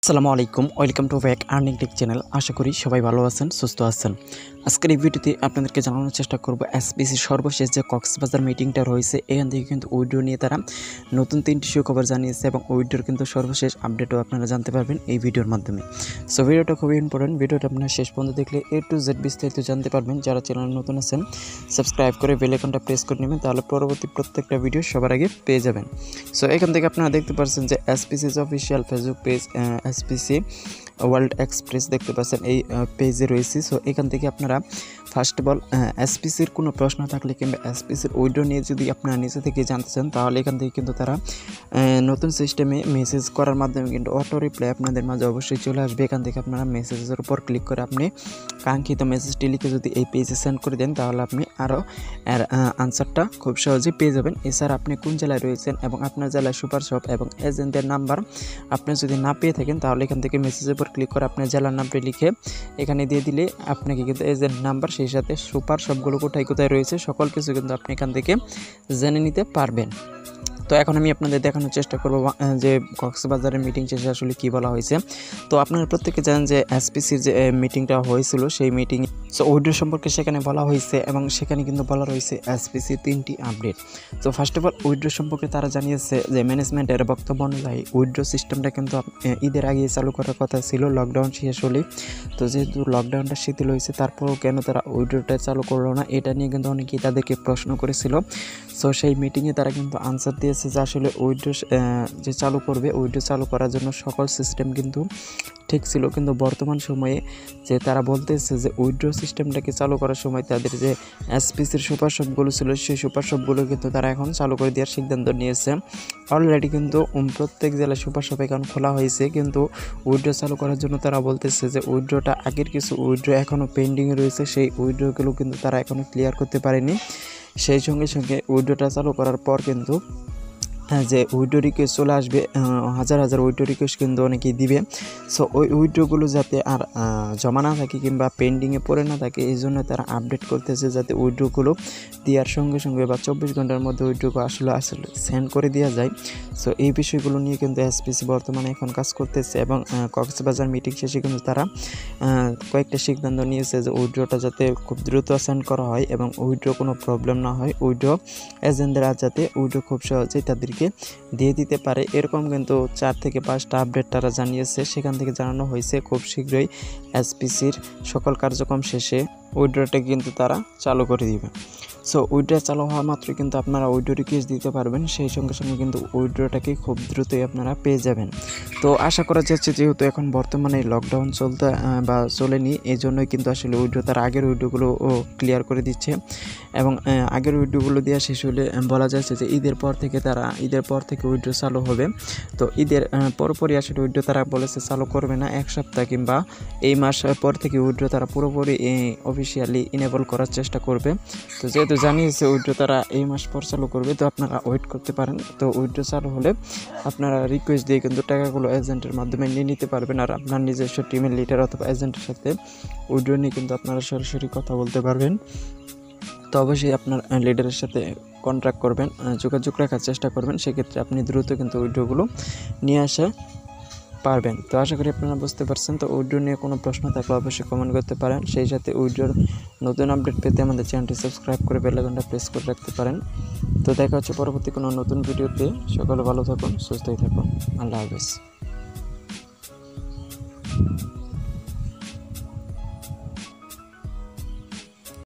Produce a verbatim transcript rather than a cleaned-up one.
আসসালামু আলাইকুম, welcome to back earning tech channel. আশা করি সবাই ভালো আছেন, সুস্থ আছেন। আজকের এই ভিডিওতে আপনাদেরকে জানানোর চেষ্টা করব এসপিসি সর্বশেষ যে কক্সবাজার মিটিংটা রয়েছে, এখান থেকে কিন্তু উইড্রো নিয়ে তারা নতুন তিনটি সুখবর জানিয়েছে এবং উইড্রোর কিন্তু সর্বশেষ আপডেটও আপনারা জানতে পারবেন এই ভিডিওর মাধ্যমে। সো ভিডিওটা খুবই ইম্পর্টেন্ট, ভিডিওটা আপনারা শেষ পর্যন্ত দেখলে এ টু জেড বিস্তারিত জানতে পারবেন। যারা চ্যানেল নতুন আছেন সাবস্ক্রাইব করে বেল আইকনটা প্রেস করে নেবেন, তাহলে পরবর্তী প্রত্যেকটা ভিডিও সবার আগে পেয়ে যাবেন। সো এখান থেকে আপনারা দেখতে পাচ্ছেন যে এসপিসির official facebook page SPC world express দেখতে পাচ্ছেন এই পেজে রয়েছে। সো এখান থেকে আপনারা ফার্স্ট অফ অল এসপিসির কোনো প্রশ্ন থাকলে কিংবা এসপিসির উইড্রো নিয়ে যদি আপনারা নিচে থেকে জানতে চান, তাহলে এখান থেকে কিন্তু তারা নতুন সিস্টেমে মেসেজ করার মাধ্যমে কিন্তু অটো রিপ্লাই আপনাদের মাঝে অবশ্যই চলে আসবে। এখান থেকে আপনারা মেসেজের উপর ক্লিক করে আপনি কাঙ্ক্ষিত মেসেজটি লিখে যদি এই পেজে সেন্ড করে দেন, তাহলে আপনি আরও এর আনসারটা খুব সহজেই পেয়ে যাবেন। এছাড়া আপনি কোন জেলায় রয়েছেন এবং আপনার জেলায় সুপার শপ এবং এজেন্টের নাম্বার আপনি যদি না পেয়ে থাকেন, তাহলে এখান থেকে মেসেজের উপর ক্লিক করে আপনার জেলার নামটি লিখে এখানে দিয়ে দিলে আপনাকে কিন্তু এজেন্ট নাম্বার, সেই সাথে সুপার শপগুলো কোথায় কোথায় রয়েছে সকল কিছু কিন্তু আপনি এখান থেকে জেনে নিতে পারবেন। তো এখন আমি আপনাদের দেখানোর চেষ্টা করব যে কক্সবাজারের মিটিং শেষে আসলে কী বলা হয়েছে। তো আপনারা প্রত্যেকে জানেন যে এসপিসির যে মিটিংটা হয়েছিল, সেই মিটিং সো উইড্রো সম্পর্কে সেখানে বলা হয়েছে এবং সেখানে কিন্তু বলা রয়েছে এসপিসির তিনটি আপডেট। তো ফার্স্ট অফ অল উইড্রো সম্পর্কে তারা জানিয়েছে যে ম্যানেজমেন্টের বক্তব্য অনুযায়ী উইড্রো সিস্টেমটা কিন্তু ঈদের আগে চালু করার কথা ছিল, লকডাউন শেষ হলেই। তো যেহেতু লকডাউনটা শিথিল হয়েছে, তারপরেও কেন তারা উইড্রোটা চালু করলো না, এটা নিয়ে কিন্তু অনেকেই তাদেরকে প্রশ্ন করেছিল। সো সেই মিটিংয়ে তারা কিন্তু আনসার দিয়েছে যে আসলে উইড্রো যে চালু করবে, উইড্রো চালু করার জন্য সকল সিস্টেম কিন্তু ঠিক ছিল, কিন্তু বর্তমান সময়ে যে তারা বলতেছে যে উইড্রো সিস্টেমটাকে চালু করার সময় তাদের যে এসপিসির সুপার শপগুলো ছিল, সেই সুপার শপগুলো কিন্তু তারা এখন চালু করে দেওয়ার সিদ্ধান্ত নিয়েছে। অলরেডি কিন্তু প্রত্যেক জেলায় সুপার শপ এখন খোলা হয়েছে, কিন্তু উইড্রো চালু করার জন্য তারা বলতেছে যে উইড্রোটা আগের কিছু উইড্রো এখনও পেন্ডিংয়ে রয়েছে, সেই উইড্রোগুলো কিন্তু তারা এখনও ক্লিয়ার করতে পারেনি। সেই সঙ্গে সঙ্গে উইড্রোটা চালু করার পর কিন্তু যে উইড্রো রিকোয়েস্ট চলে আসবে, হাজার হাজার উইড্রো রিকোয়েস্ট কিন্তু অনেকেই দিবে। সো ওই উইড্রোগুলো যাতে আর জমা না থাকে কিংবা পেন্ডিংয়ে পড়ে না থাকে, এই জন্য তারা আপডেট করতেছে যাতে উইড্রোগুলো দেওয়ার সঙ্গে সঙ্গে বা চব্বিশ ঘন্টার মধ্যে উইড্রোগুলো আসলে আসলে সেন্ড করে দেওয়া যায়। সো এই বিষয়গুলো নিয়ে কিন্তু এসপিসি বর্তমানে এখন কাজ করতেছে এবং কক্সবাজার মিটিং শেষে কিন্তু তারা কয়েকটা সিদ্ধান্ত নিয়েছে যে উইড্রোটা যাতে খুব দ্রুত সেন্ড করা হয় এবং উইড্রো কোনো প্রবলেম না হয়, উইড্রো এজেন্টরা যাতে উইড্রো খুব সহজেই তাদের দিয়ে দিতে পারে, এরকম কিন্তু চার থেকে পাঁচটা আপডেট তারা জানিয়েছে। সেখান থেকে জানানো হয়েছে খুব শীঘ্রই এসপিসির সকল কার্যক্রম শেষে উইড্রোটা কিন্তু তারা চালু করে দিবে। সো উইড্রো চালু হওয়া মাত্রই কিন্তু আপনারা উইড্রো রিকোয়েস্ট দিতে পারবেন, সেই সঙ্গে সঙ্গে কিন্তু উইড্রোটাকে খুব দ্রুতই আপনারা পেয়ে যাবেন। তো আশা করা যাচ্ছে যেহেতু এখন বর্তমানে লকডাউন চলতে বা চলেনি, এই জন্যই কিন্তু আসলে উইড্রো তার আগের উইড্রোগুলো ক্লিয়ার করে দিচ্ছে এবং আগের উইড্রোগুলো দেওয়া শেষ হলে বলা যাচ্ছে যে ঈদের পর থেকে তারা ঈদের পর থেকে উইড্রো চালু হবে। তো ঈদের পরপরই আসলে উইড্রো তারা বলেছে চালু করবে না, এক সপ্তাহ কিংবা এই মাস পর থেকে উইড্রো তারা পুরোপুরি অফিসিয়ালি ইনেবল করার চেষ্টা করবে। তো যেহেতু জানিয়েছে উইড্রো তারা এই মাস পর চালু করবে, তো আপনারা ওয়েট করতে পারেন। তো উইড্রো চালু হলে আপনারা রিকোয়েস্ট দিয়ে কিন্তু টাকাগুলো এজেন্টের মাধ্যমে নিয়ে নিতে পারবেন, আর আপনার নিজস্ব টিমের লিডার অথবা এজেন্টের সাথে উইড্রো নিয়ে কিন্তু আপনারা সরাসরি কথা বলতে পারবেন। তো অবশ্যই আপনার লিডারের সাথে কন্ট্যাক্ট করবেন, যোগাযোগ রাখার চেষ্টা করবেন, সেক্ষেত্রে আপনি দ্রুত কিন্তু উইড্রোগুলো নিয়ে আসা পারবেন। তো আশা করি আপনারা বুঝতে পারছেন। তো উইড্রো নিয়ে কোনো প্রশ্ন থাকলে অবশ্যই কমেন্ট করতে পারেন, সেই সাথে উইড্রোর নতুন আপডেট পেতে আমাদের চ্যানেলটি সাবস্ক্রাইব করে বেল আইকনটা প্রেস করে রাখতে পারেন। তো দেখা হচ্ছে পরবর্তী কোনো নতুন ভিডিওতে। সকলে ভালো থাকুন, সুস্থই থাকুন, আল্লাহ হাফেজ।